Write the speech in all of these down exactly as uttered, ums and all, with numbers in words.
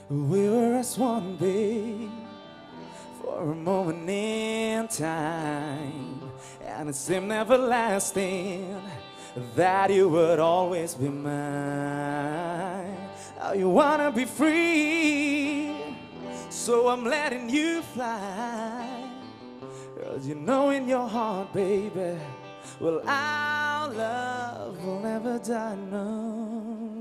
We were as one, babe, for a moment in time, and it seemed everlasting that you would always be mine. Now you wanna be free, so I'm letting you fly. 'Cause you know in your heart, baby, well, our love will never die, no.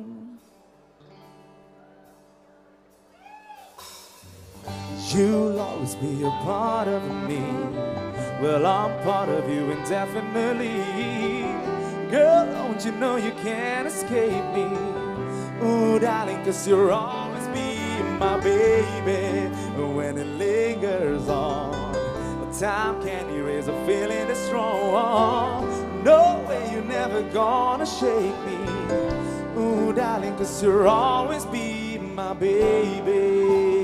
You'll always be a part of me. Well, I'm part of you indefinitely. Girl, don't you know you can't escape me? Ooh, darling, 'cause you'll always be my baby. When it lingers on, time can't erase a feeling that's strong. No way, you're never gonna shake me. Ooh, darling, 'cause you'll always be my baby.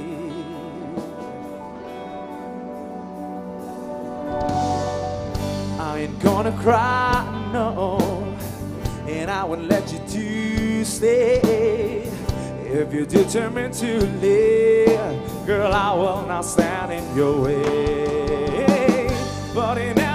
I ain't gonna cry, no, and I won't let you to stay. If you're determined to live, girl, I will not stand in your way. But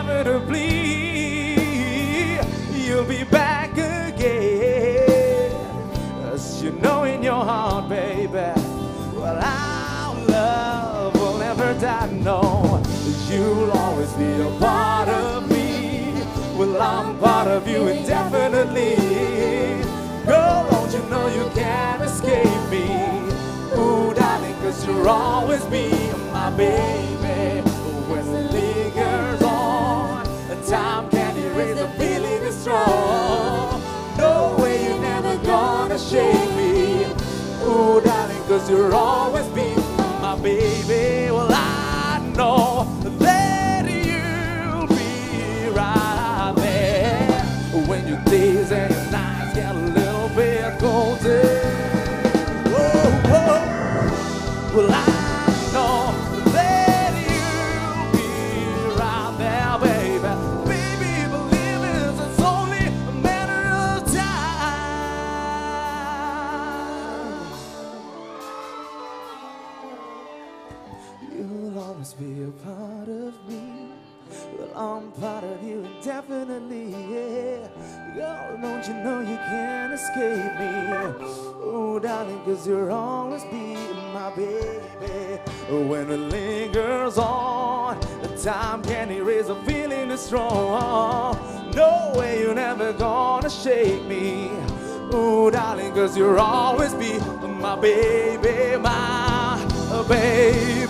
inevitably, you'll be back again. 'Cause you know in your heart, baby, well, our love will never die, no. You'll always be a part of me. Well, I'm part of you indefinitely. Girl, don't you know you can't escape me? Ooh, darling, 'cause you'll always be my baby. When it lingers on, time can't erase the feeling is strong. No way, you're never gonna shake me. Ooh, darling, 'cause you'll always be my baby. Well, I know that you'll be right there when your days and your nights get a little bit colder. Whoa, whoa. Well, I know that you'll be right there, baby. Baby, believe it, it's only a matter of time. You'll always be a part of me. Well, I'm part of you indefinitely, yeah. Girl, don't you know you can't escape me? Oh, darling, 'cause you'll always be my baby. When it lingers on, the time can't erase a feeling that's strong. No way, you're never gonna shake me. Oh, darling, 'cause you'll always be my baby, my baby.